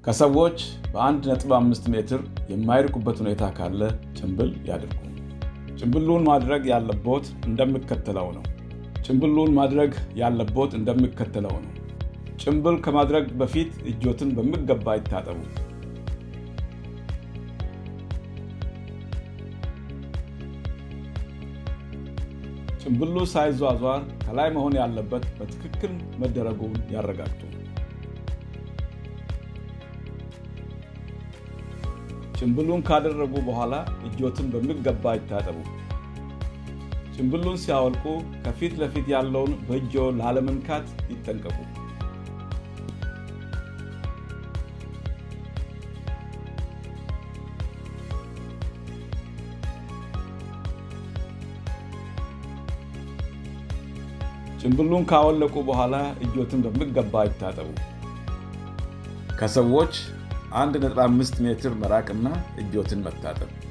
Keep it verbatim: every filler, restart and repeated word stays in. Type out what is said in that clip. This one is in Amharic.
ከሰዎች በ1.5 ሜትር የማይርቁበት ሁኔታ ካለ ጭንብል ያድርጉ። ጭንብሉን ማድረግ ያለቦት እንደሚከተለው ነው። ጭንብሉን ማድረግ ያለቦት እንደሚከተለው ነው። ጭንብል ከማድረግ በፊት እጆትን በሚገባ ይታጠቡ። ጭንብሉ ሳይዟዟር ከላይ መሆን ያለበት በትክክል መደረጉን ያረጋግጡ። ጭንብሉን ካደረጉ በኋላ እጆትን በሚገባ ይታጠቡ። ጭንብሉን ሲያወልቁ ከፊት ለፊት ያለውን በእጆ ላለመንካት ይጠንቀቁ። ጭንብሉን ካወለቁ በኋላ እጆትን በሚገባ ይታጠቡ። ከሰዎች አንድ ነጥብ አምስት ሜትር መራቅና እጆትን መታጠብ።